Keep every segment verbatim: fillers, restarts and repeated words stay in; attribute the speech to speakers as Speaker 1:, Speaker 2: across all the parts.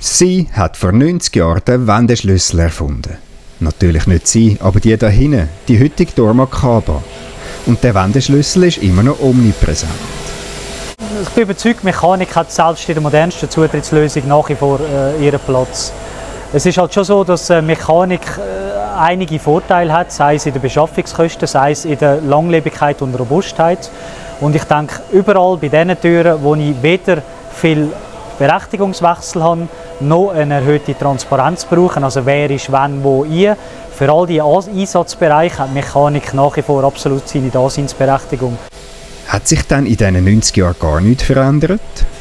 Speaker 1: Sie hat vor neunzig Jahren den Wendeschlüssel erfunden. Natürlich nicht sie, aber die da hinten, die heutige dormakaba. Und der Wendeschlüssel ist immer noch omnipräsent.
Speaker 2: Ich bin überzeugt, Mechanik hat selbst in der modernsten Zutrittslösung nach wie vor äh, ihren Platz. Es ist halt schon so, dass äh, Mechanik äh, einige Vorteile hat, sei es in den Beschaffungskosten, sei es in der Langlebigkeit und Robustheit. Und ich denke, überall bei diesen Türen, wo ich weder viel Berechtigungswechsel habe, noch eine erhöhte Transparenz brauchen, also wer ist wann wo ein. Für all diese Einsatzbereiche hat Mechanik nach wie vor absolut seine Daseinsberechtigung.
Speaker 1: Hat sich dann in diesen neunzig Jahren gar nichts verändert?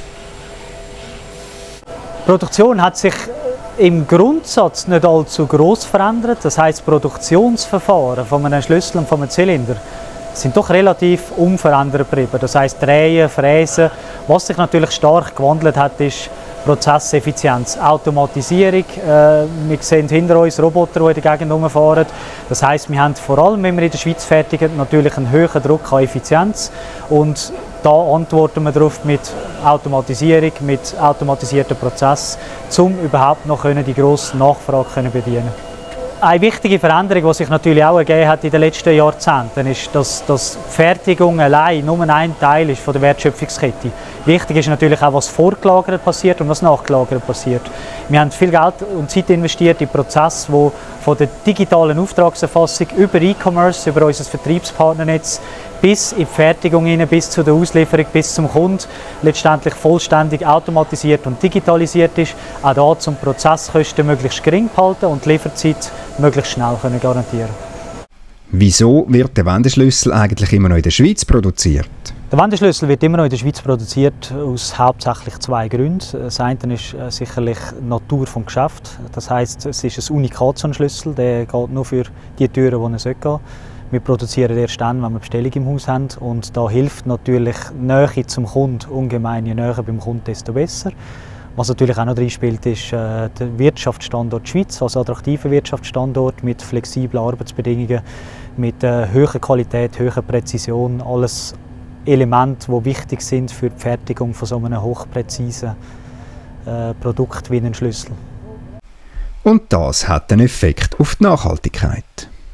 Speaker 2: Die Produktion hat sich im Grundsatz nicht allzu gross verändert. Das heisst, das Produktionsverfahren von einem Schlüssel und von einem Zylinder sind doch relativ unverändert geblieben. Das heisst, Drehen, Fräsen. Was sich natürlich stark gewandelt hat, ist Prozesseffizienz, Automatisierung. Äh, wir sehen hinter uns Roboter, die in der Gegend herumfahren. Das heisst, wir haben vor allem, wenn wir in der Schweiz fertigen, natürlich einen höheren Druck an Effizienz. Und da antworten wir darauf mit Automatisierung, mit automatisierten Prozessen, um überhaupt noch die grosse Nachfrage zu bedienen. Eine wichtige Veränderung, die sich natürlich auch ergeben hat in den letzten Jahrzehnten, ist, dass, dass die Fertigung allein nur ein Teil ist von der Wertschöpfungskette. Wichtig ist natürlich auch, was vorgelagert passiert und was nachgelagert passiert. Wir haben viel Geld und Zeit investiert in Prozesse, die von der digitalen Auftragserfassung über E-Commerce, über unser Vertriebspartnernetz bis in die Fertigung hinein, bis zu der Auslieferung, bis zum Kunden letztendlich vollständig automatisiert und digitalisiert ist. Auch da zum Prozesskosten möglichst gering halten und die Lieferzeit möglichst schnell können garantieren.
Speaker 1: Wieso wird der Wendeschlüssel eigentlich immer noch in der Schweiz produziert?
Speaker 2: Der Wendeschlüssel wird immer noch in der Schweiz produziert aus hauptsächlich zwei Gründen. Das eine ist sicherlich die Natur des Geschäfts. Das heisst, es ist ein Unikat, so ein Schlüssel, der geht nur für die Türen, die er gehen sollte. Wir produzieren erst dann, wenn wir Bestellung im Haus haben. Und da hilft natürlich die Nähe zum Kunden ungemein. Je näher beim Kunden, desto besser. Was natürlich auch noch reinspielt, ist äh, der Wirtschaftsstandort Schweiz, also attraktiver Wirtschaftsstandort mit flexiblen Arbeitsbedingungen, mit äh, hoher Qualität, hoher Präzision. Alles Elemente, die wichtig sind für die Fertigung von so einem hochpräzisen äh, Produkt wie einem Schlüssel.
Speaker 1: Und das hat einen Effekt auf die Nachhaltigkeit.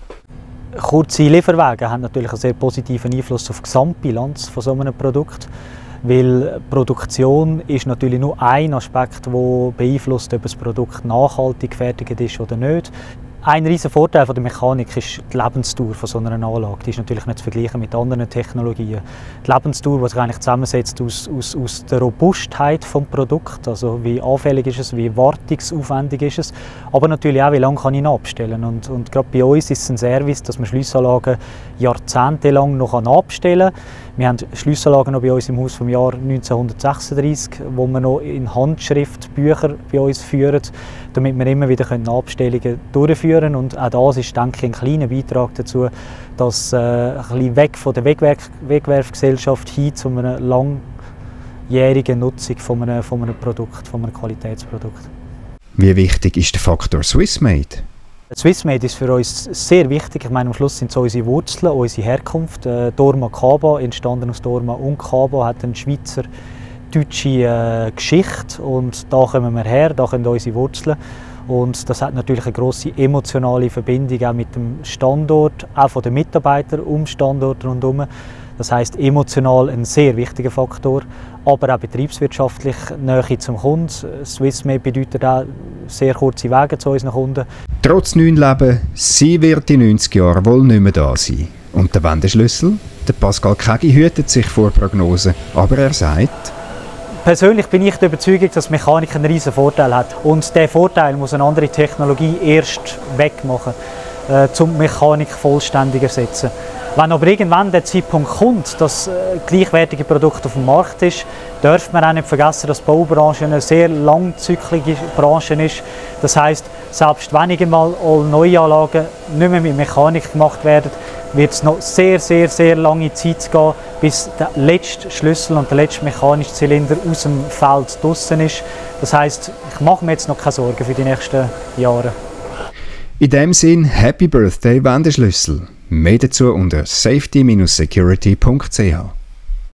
Speaker 2: Kurze Lieferwege haben natürlich einen sehr positiven Einfluss auf die Gesamtbilanz von so einem Produkt, weil Produktion ist natürlich nur ein Aspekt, der beeinflusst, ob das Produkt nachhaltig gefertigt ist oder nicht. Ein riesiger Vorteil von der Mechanik ist die Lebensdauer von so einer Anlage. Die ist natürlich nicht zu vergleichen mit anderen Technologien. Die Lebensdauer, die sich eigentlich zusammensetzt aus, aus, aus der Robustheit des Produkts, also wie anfällig ist es, wie wartungsaufwendig ist es, aber natürlich auch, wie lange kann ich ihn abstellen. Und, und gerade bei uns ist es ein Service, dass man Schliessanlagen jahrzehntelang noch abstellen kann. Wir haben Schliessanlagen noch bei uns im Haus vom Jahr neunzehnhundertsechsunddreissig, wo wir noch in Handschrift Bücher bei uns führen, damit wir immer wieder Abstellungen durchführen können. Und auch das ist, denke ich, ein kleiner Beitrag dazu, dass äh, ein bisschen weg von der Wegwerf Wegwerfgesellschaft hin zu einer langjährigen Nutzung von einem, von einem Produkt, von einem Qualitätsprodukt.
Speaker 1: Wie wichtig ist der Faktor Swissmade?
Speaker 2: Swissmade ist für uns sehr wichtig. Ich meine, am Schluss sind es unsere Wurzeln, unsere Herkunft. Äh, dormakaba, entstanden aus Dorma und Kaba, hat eine Schweizer deutsche äh, Geschichte und da kommen wir her, da können unsere Wurzeln. Und das hat natürlich eine grosse emotionale Verbindung auch mit dem Standort, auch von den Mitarbeitern um den Standort rundherum. Das heisst, emotional ein sehr wichtiger Faktor, aber auch betriebswirtschaftlich Nähe zum Kunden. Swissmade bedeutet auch sehr kurze Wege zu unseren Kunden.
Speaker 1: Trotz neun Leben, sie wird in neunzig Jahren wohl nicht mehr da sein. Und der Wendeschlüssel? Der Pascal Kägi hütet sich vor Prognosen, aber er sagt:
Speaker 2: Persönlich bin ich der Überzeugung, dass Mechanik einen riesen Vorteil hat. Und diesen Vorteil muss eine andere Technologie erst wegmachen, äh, um Mechanik vollständig zu ersetzen. Wenn aber irgendwann der Zeitpunkt kommt, dass äh, gleichwertige Produkt auf dem Markt ist, darf man auch nicht vergessen, dass die Baubranche eine sehr langzyklische Branche ist. Das heisst, selbst wenn einmal alle Neuanlagen nicht mehr mit Mechanik gemacht werden, wird es noch sehr, sehr, sehr lange Zeit gehen, bis der letzte Schlüssel und der letzte mechanische Zylinder aus dem Feld draussen ist. Das heisst, ich mache mir jetzt noch keine Sorgen für die nächsten Jahre.
Speaker 1: In dem Sinn, Happy Birthday Wendeschlüssel. Mehr dazu unter safety Bindestrich security Punkt c h.